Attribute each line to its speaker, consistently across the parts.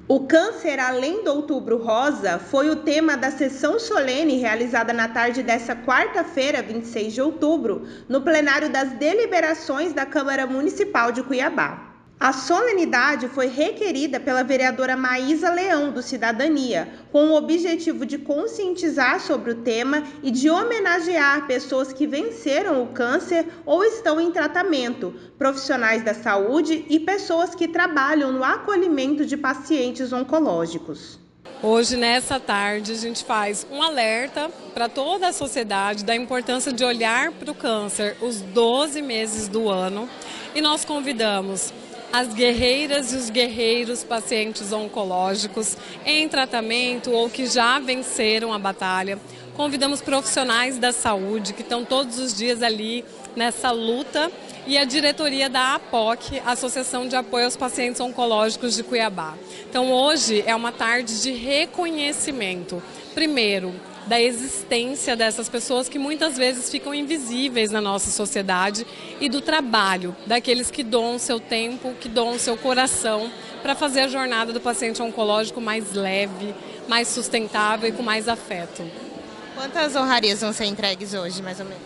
Speaker 1: O câncer além do Outubro Rosa foi o tema da sessão solene realizada na tarde desta quarta-feira, 26 de outubro, no plenário das deliberações da Câmara Municipal de Cuiabá. A solenidade foi requerida pela vereadora Maísa Leão, do Cidadania, com o objetivo de conscientizar sobre o tema e de homenagear pessoas que venceram o câncer ou estão em tratamento, profissionais da saúde e pessoas que trabalham no acolhimento de pacientes oncológicos.
Speaker 2: Hoje, nessa tarde, a gente faz um alerta para toda a sociedade da importância de olhar para o câncer os 12 meses do ano e nós convidamos as guerreiras e os guerreiros pacientes oncológicos em tratamento ou que já venceram a batalha. Convidamos profissionais da saúde que estão todos os dias ali nessa luta e a diretoria da APOC, Associação de Apoio aos Pacientes Oncológicos de Cuiabá. Então hoje é uma tarde de reconhecimento, primeiro, da existência dessas pessoas que muitas vezes ficam invisíveis na nossa sociedade e do trabalho daqueles que doam seu tempo, que doam seu coração para fazer a jornada do paciente oncológico mais leve, mais sustentável e com mais afeto.
Speaker 3: Quantas honrarias vão ser entregues hoje, mais ou menos?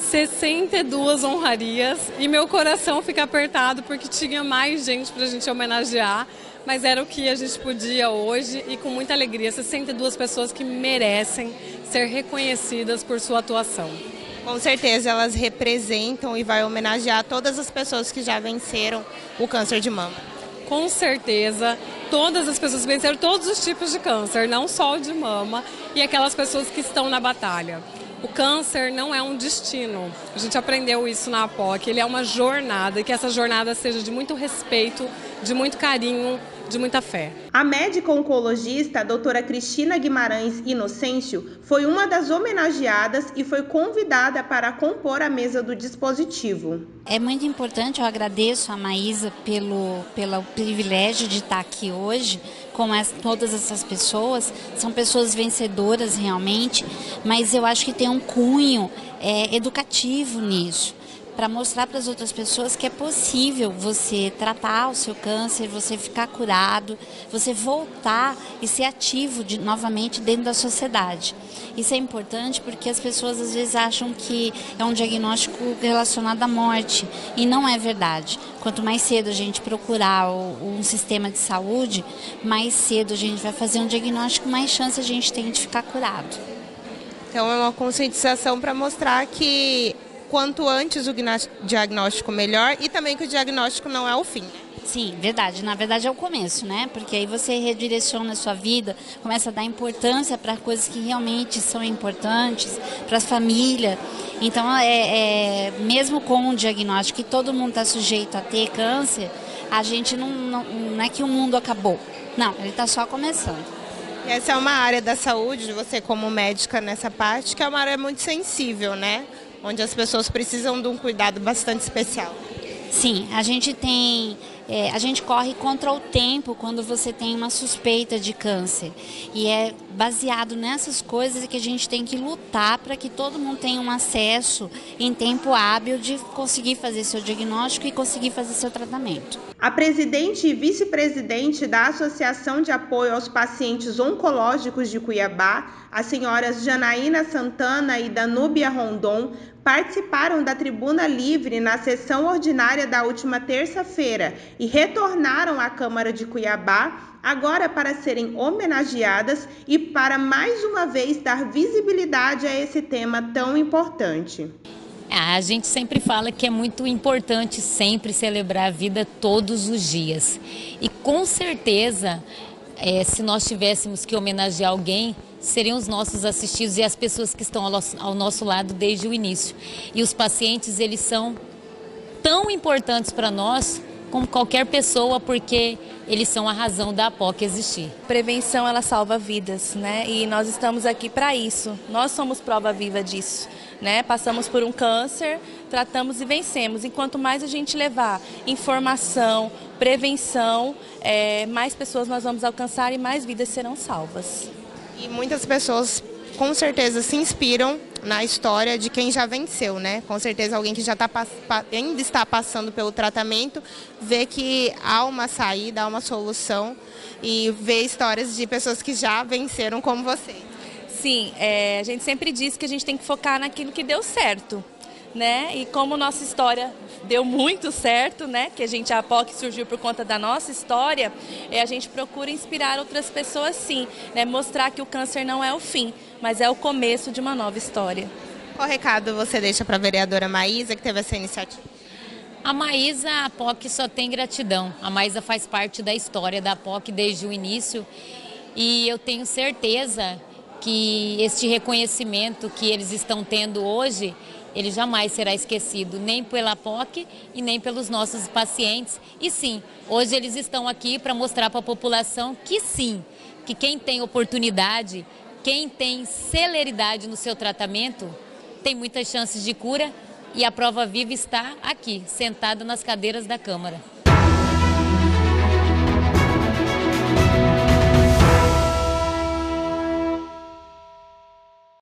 Speaker 2: 62 honrarias e meu coração fica apertado porque tinha mais gente para a gente homenagear, mas era o que a gente podia hoje e com muita alegria, 62 pessoas que merecem ser reconhecidas por sua atuação.
Speaker 3: Com certeza elas representam e vai homenagear todas as pessoas que já venceram o câncer de mama.
Speaker 2: Com certeza, todas as pessoas venceram todos os tipos de câncer, não só o de mama, e aquelas pessoas que estão na batalha. O câncer não é um destino, a gente aprendeu isso na APOC, ele é uma jornada e que essa jornada seja de muito respeito, de muito carinho, de muita fé.
Speaker 1: A médica oncologista, a doutora Cristina Guimarães Inocêncio, foi uma das homenageadas e foi convidada para compor a mesa do dispositivo.
Speaker 4: É muito importante, eu agradeço a Maísa pelo privilégio de estar aqui hoje, com todas essas pessoas, são pessoas vencedoras realmente, mas eu acho que tem um cunho educativo nisso, para mostrar para as outras pessoas que é possível você tratar o seu câncer, você ficar curado, você voltar e ser ativo novamente dentro da sociedade. Isso é importante porque as pessoas às vezes acham que é um diagnóstico relacionado à morte e não é verdade. Quanto mais cedo a gente procurar um sistema de saúde, mais cedo a gente vai fazer um diagnóstico, mais chance a gente tem de ficar curado.
Speaker 3: Então é uma conscientização para mostrar que quanto antes o diagnóstico melhor e também que o diagnóstico não é o fim.
Speaker 4: Sim, verdade. Na verdade é o começo, né? Porque aí você redireciona a sua vida, começa a dar importância para coisas que realmente são importantes, para a família. Então, mesmo com um diagnóstico que todo mundo está sujeito a ter câncer, a gente não é que o mundo acabou. Não, ele está só começando.
Speaker 3: E essa é uma área da saúde, de você como médica nessa parte, que é uma área muito sensível, né? Onde as pessoas precisam de um cuidado bastante especial.
Speaker 4: Sim, a gente corre contra o tempo quando você tem uma suspeita de câncer. E é baseado nessas coisas que a gente tem que lutar para que todo mundo tenha um acesso em tempo hábil de conseguir fazer seu diagnóstico e conseguir fazer seu tratamento.
Speaker 1: A presidente e vice-presidente da Associação de Apoio aos Pacientes Oncológicos de Cuiabá, as senhoras Janaína Santana e Danúbia Rondon, participaram da Tribuna Livre na sessão ordinária da última terça-feira e retornaram à Câmara de Cuiabá, agora para serem homenageadas e para mais uma vez dar visibilidade a esse tema tão importante.
Speaker 5: A gente sempre fala que é muito importante sempre celebrar a vida todos os dias. E com certeza, se nós tivéssemos que homenagear alguém, seriam os nossos assistidos e as pessoas que estão ao nosso lado desde o início. E os pacientes, eles são tão importantes para nós como qualquer pessoa, porque eles são a razão da APOC existir.
Speaker 6: Prevenção, ela salva vidas, né? E nós estamos aqui para isso. Nós somos prova viva disso, né? Passamos por um câncer, tratamos e vencemos. E quanto mais a gente levar informação, prevenção, mais pessoas nós vamos alcançar e mais vidas serão salvas.
Speaker 3: E muitas pessoas com certeza se inspiram na história de quem já venceu, né? Com certeza alguém que já ainda está passando pelo tratamento, vê que há uma saída, há uma solução e vê histórias de pessoas que já venceram como vocês.
Speaker 6: Sim, a gente sempre diz que a gente tem que focar naquilo que deu certo, né? E como nossa história deu muito certo, né? Que a POC surgiu por conta da nossa história, a gente procura inspirar outras pessoas sim, né? Mostrar que o câncer não é o fim, mas é o começo de uma nova história.
Speaker 3: Qual recado você deixa para a vereadora Maísa, que teve essa iniciativa?
Speaker 5: A Maísa, a POC só tem gratidão. A Maísa faz parte da história da POC desde o início e eu tenho certeza que este reconhecimento que eles estão tendo hoje, ele jamais será esquecido, nem pela POC e nem pelos nossos pacientes. E sim, hoje eles estão aqui para mostrar para a população que sim, que quem tem oportunidade, quem tem celeridade no seu tratamento, tem muitas chances de cura e a prova viva está aqui, sentada nas cadeiras da Câmara.